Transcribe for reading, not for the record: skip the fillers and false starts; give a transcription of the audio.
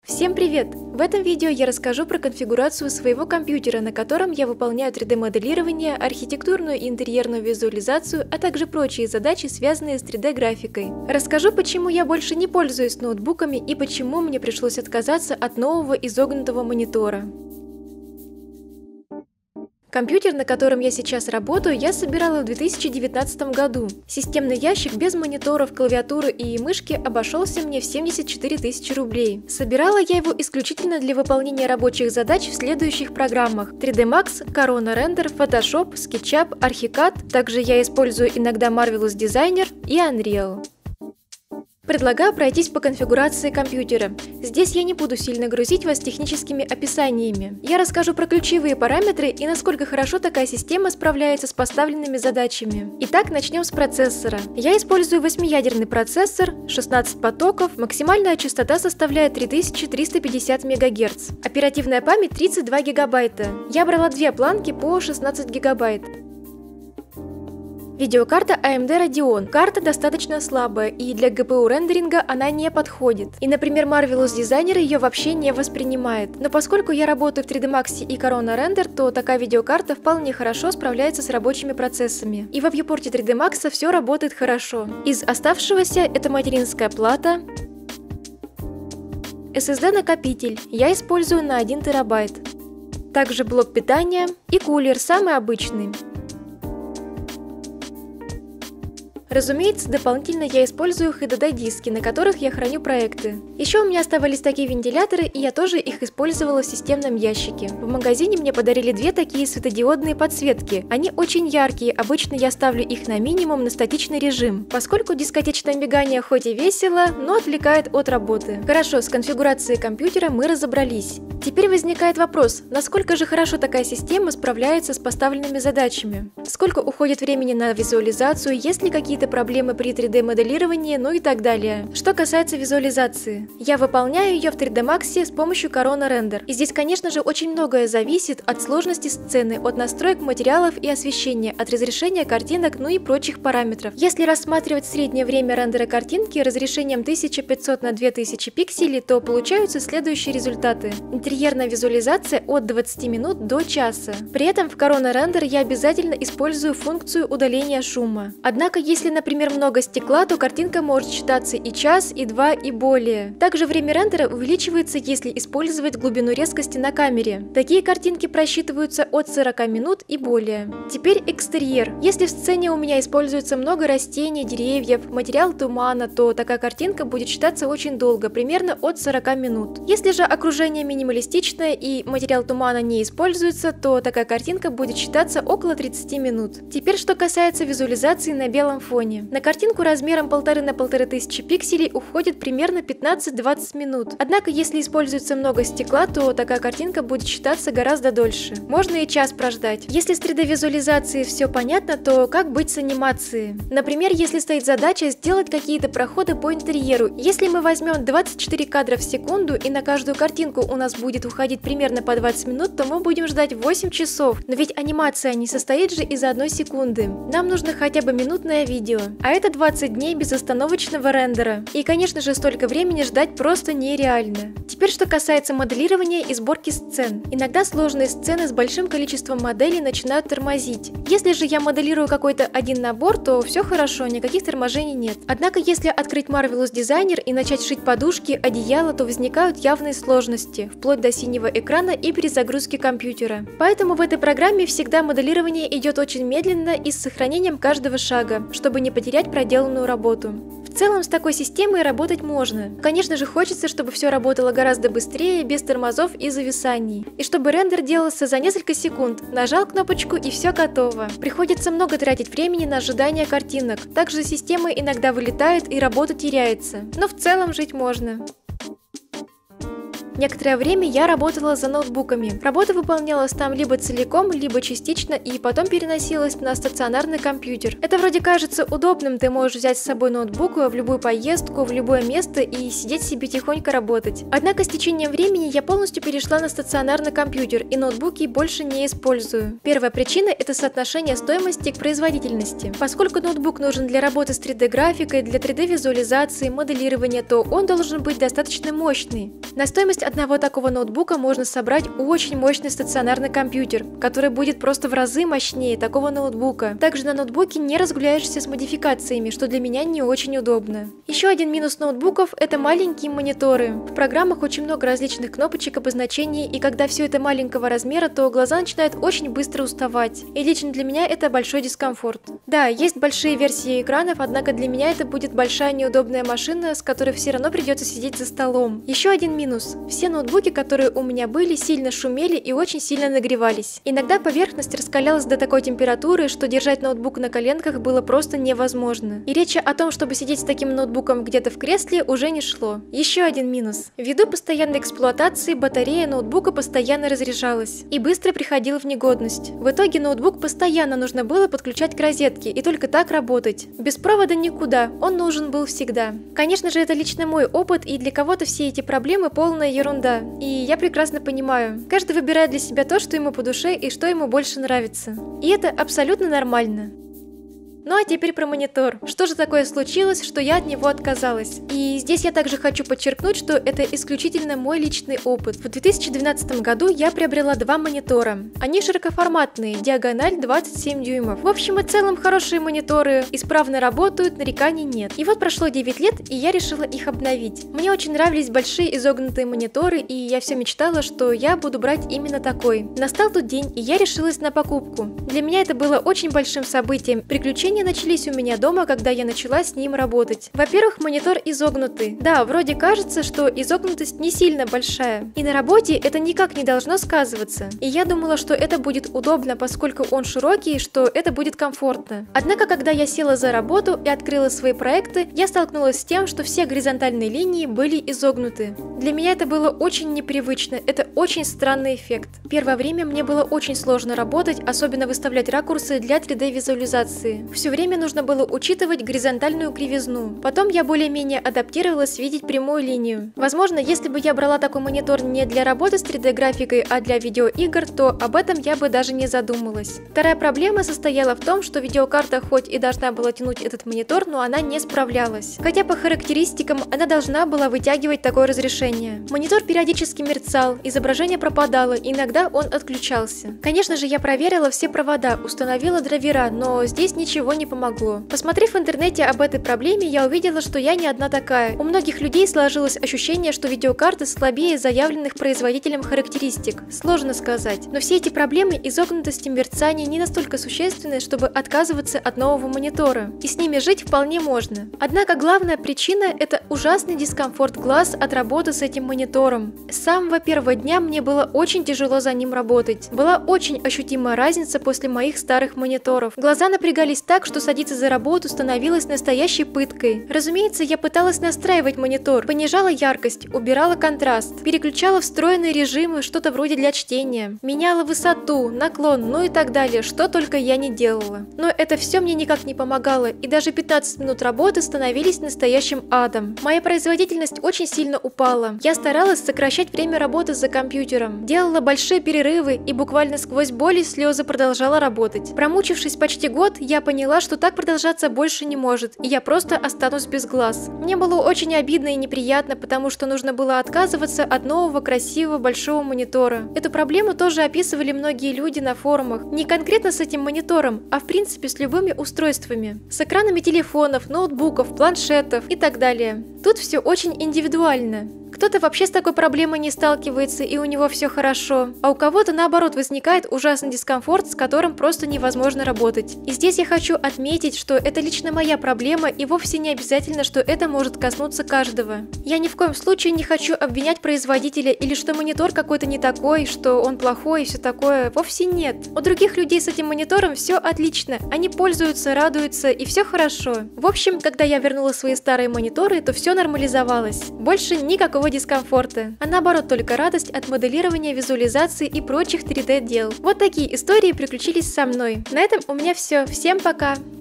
Всем привет! В этом видео я расскажу про конфигурацию своего компьютера, на котором я выполняю 3D-моделирование, архитектурную и интерьерную визуализацию, а также прочие задачи, связанные с 3D-графикой. Расскажу, почему я больше не пользуюсь ноутбуками и почему мне пришлось отказаться от нового изогнутого монитора. Компьютер, на котором я сейчас работаю, я собирала в 2019 году. Системный ящик без мониторов, клавиатуры и мышки обошелся мне в 74 тысячи рублей. Собирала я его исключительно для выполнения рабочих задач в следующих программах: 3D Max, Corona Render, Photoshop, SketchUp, Archicad. Также я использую иногда Marvelous Designer и Unreal. Предлагаю пройтись по конфигурации компьютера. Здесь я не буду сильно грузить вас техническими описаниями. Я расскажу про ключевые параметры и насколько хорошо такая система справляется с поставленными задачами. Итак, начнем с процессора. Я использую 8-ядерный процессор, 16 потоков, максимальная частота составляет 3350 МГц. Оперативная память 32 ГБ. Я брала две планки по 16 ГБ. Видеокарта AMD Radeon. Карта достаточно слабая, и для GPU рендеринга она не подходит. И, например, Marvelous Designer ее вообще не воспринимает. Но поскольку я работаю в 3D Max и Corona Render, то такая видеокарта вполне хорошо справляется с рабочими процессами. И во Viewport 3D Max все работает хорошо. Из оставшегося это материнская плата, SSD-накопитель. Я использую на 1 терабайт. Также блок питания и кулер, самый обычный. Разумеется, дополнительно я использую HDD-диски, на которых я храню проекты. Еще у меня оставались такие вентиляторы, и я тоже их использовала в системном ящике. В магазине мне подарили две такие светодиодные подсветки. Они очень яркие, обычно я ставлю их на минимум на статичный режим, поскольку дискотечное мигание хоть и весело, но отвлекает от работы. Хорошо, с конфигурацией компьютера мы разобрались. Теперь возникает вопрос, насколько же хорошо такая система справляется с поставленными задачами? Сколько уходит времени на визуализацию, есть ли какие-то проблемы при 3D-моделировании, ну и так далее. Что касается визуализации, я выполняю ее в 3D Max с помощью Corona Render. И здесь, конечно же, очень многое зависит от сложности сцены, от настроек материалов и освещения, от разрешения картинок, ну и прочих параметров. Если рассматривать среднее время рендера картинки разрешением 1500 на 2000 пикселей, то получаются следующие результаты. Интерьерная визуализация от 20 минут до часа. При этом в Corona Render я обязательно использую функцию удаления шума. Однако, если, например, много стекла, то картинка может считаться и час, и два, и более. Также время рендера увеличивается, если использовать глубину резкости на камере. Такие картинки просчитываются от 40 минут и более. Теперь экстерьер. Если в сцене у меня используется много растений, деревьев, материал тумана, то такая картинка будет считаться очень долго, примерно от 40 минут. Если же окружение минималистичное и материал тумана не используется, то такая картинка будет считаться около 30 минут. Теперь, что касается визуализации на белом фоне. На картинку размером 1,5 на 1500 пикселей уходит примерно 15-20 минут. Однако, если используется много стекла, то такая картинка будет считаться гораздо дольше. Можно и час прождать. Если с 3D-визуализацией все понятно, то как быть с анимацией? Например, если стоит задача сделать какие-то проходы по интерьеру. Если мы возьмем 24 кадра в секунду и на каждую картинку у нас будет уходить примерно по 20 минут, то мы будем ждать 8 часов. Но ведь анимация не состоит же из 1 секунды. Нам нужно хотя бы минутное видео. А это 20 дней безостановочного рендера. И, конечно же, столько времени ждать просто нереально. Теперь, что касается моделирования и сборки сцен. Иногда сложные сцены с большим количеством моделей начинают тормозить. Если же я моделирую какой-то один набор, то все хорошо, никаких торможений нет. Однако, если открыть Marvelous Designer и начать шить подушки, одеяло, то возникают явные сложности, вплоть до синего экрана и перезагрузки компьютера. Поэтому в этой программе всегда моделирование идет очень медленно и с сохранением каждого шага, чтобы не потерять проделанную работу. В целом, с такой системой работать можно. Конечно же, хочется, чтобы все работало гораздо быстрее, без тормозов и зависаний. И чтобы рендер делался за несколько секунд. Нажал кнопочку и все готово. Приходится много тратить времени на ожидание картинок. Также система иногда вылетает и работа теряется. Но в целом жить можно. Некоторое время я работала за ноутбуками. Работа выполнялась там либо целиком, либо частично и потом переносилась на стационарный компьютер. Это вроде кажется удобным, ты можешь взять с собой ноутбук в любую поездку, в любое место и сидеть себе тихонько работать. Однако с течением времени я полностью перешла на стационарный компьютер и ноутбуки больше не использую. Первая причина – это соотношение стоимости к производительности. Поскольку ноутбук нужен для работы с 3D-графикой, для 3D-визуализации, моделирования, то он должен быть достаточно мощный. На стоимость одного такого ноутбука можно собрать очень мощный стационарный компьютер, который будет просто в разы мощнее такого ноутбука. Также на ноутбуке не разгуляешься с модификациями, что для меня не очень удобно. Еще один минус ноутбуков – это маленькие мониторы. В программах очень много различных кнопочек, обозначений, и когда все это маленького размера, то глаза начинают очень быстро уставать. И лично для меня это большой дискомфорт. Да, есть большие версии экранов, однако для меня это будет большая неудобная машина, с которой все равно придется сидеть за столом. Еще один минус. Все ноутбуки, которые у меня были, сильно шумели и очень сильно нагревались. Иногда поверхность раскалялась до такой температуры, что держать ноутбук на коленках было просто невозможно. И речи о том, чтобы сидеть с таким ноутбуком где-то в кресле, уже не шло. Еще один минус. Ввиду постоянной эксплуатации батарея ноутбука постоянно разряжалась и быстро приходила в негодность. В итоге ноутбук постоянно нужно было подключать к розетке и только так работать. Без провода никуда, он нужен был всегда. Конечно же, это лично мой опыт, и для кого-то все эти проблемы полная ерунда. И я прекрасно понимаю. Каждый выбирает для себя то, что ему по душе и что ему больше нравится. И это абсолютно нормально. Ну а теперь про монитор. Что же такое случилось, что я от него отказалась? И здесь я также хочу подчеркнуть, что это исключительно мой личный опыт. В 2012 году я приобрела два монитора. Они широкоформатные, диагональ 27 дюймов. В общем и целом хорошие мониторы, исправно работают, нареканий нет. И вот прошло 9 лет, и я решила их обновить. Мне очень нравились большие изогнутые мониторы, и я все мечтала, что я буду брать именно такой. Настал тот день, и я решилась на покупку. Для меня это было очень большим событием. Приключения начались у меня дома, когда я начала с ним работать. Во-первых, монитор изогнутый. Да, вроде кажется, что изогнутость не сильно большая. И на работе это никак не должно сказываться. И я думала, что это будет удобно, поскольку он широкий, что это будет комфортно. Однако, когда я села за работу и открыла свои проекты, я столкнулась с тем, что все горизонтальные линии были изогнуты. Для меня это было очень непривычно, это очень странный эффект. Первое время мне было очень сложно работать, особенно выставлять ракурсы для 3D-визуализации. Все время нужно было учитывать горизонтальную кривизну. Потом я более-менее адаптировалась видеть прямую линию. Возможно, если бы я брала такой монитор не для работы с 3D-графикой, а для видеоигр, то об этом я бы даже не задумалась. Вторая проблема состояла в том, что видеокарта хоть и должна была тянуть этот монитор, но она не справлялась. Хотя по характеристикам она должна была вытягивать такое разрешение. Монитор периодически мерцал, изображение пропадало, и иногда он отключался. Конечно же, я проверила все провода, установила драйвера, но здесь ничего не помогло. Посмотрев в интернете об этой проблеме, я увидела, что я не одна такая. У многих людей сложилось ощущение, что видеокарты слабее заявленных производителем характеристик. Сложно сказать. Но все эти проблемы изогнутости мерцания не настолько существенны, чтобы отказываться от нового монитора. И с ними жить вполне можно. Однако главная причина – это ужасный дискомфорт глаз от работы с этим монитором. С самого первого дня мне было очень тяжело за ним работать. Была очень ощутимая разница после моих старых мониторов. Глаза напрягались так, что садиться за работу становилось настоящей пыткой. Разумеется, я пыталась настраивать монитор, понижала яркость, убирала контраст, переключала встроенные режимы, что-то вроде для чтения, меняла высоту, наклон, ну и так далее, что только я не делала. Но это все мне никак не помогало, и даже 15 минут работы становились настоящим адом. Моя производительность очень сильно упала. Я старалась сокращать время работы за компьютером, делала большие перерывы и буквально сквозь боль и слезы продолжала работать. Промучившись почти год, я поняла, что так продолжаться больше не может, и я просто останусь без глаз. Мне было очень обидно и неприятно, потому что нужно было отказываться от нового красивого большого монитора. Эту проблему тоже описывали многие люди на форумах. Не конкретно с этим монитором, а в принципе с любыми устройствами. С экранами телефонов, ноутбуков, планшетов и так далее. Тут все очень индивидуально. Кто-то вообще с такой проблемой не сталкивается, и у него все хорошо, а у кого-то наоборот возникает ужасный дискомфорт, с которым просто невозможно работать. И здесь я хочу отметить, что это лично моя проблема, и вовсе не обязательно, что это может коснуться каждого. Я ни в коем случае не хочу обвинять производителя или что монитор какой-то не такой, что он плохой и все такое. Вовсе нет. У других людей с этим монитором все отлично, они пользуются, радуются и все хорошо. В общем, когда я вернула свои старые мониторы, то все нормализовалось. Больше никакого никакого дискомфорта, а наоборот только радость от моделирования, визуализации и прочих 3D дел. Вот такие истории приключились со мной. На этом у меня все. Всем пока!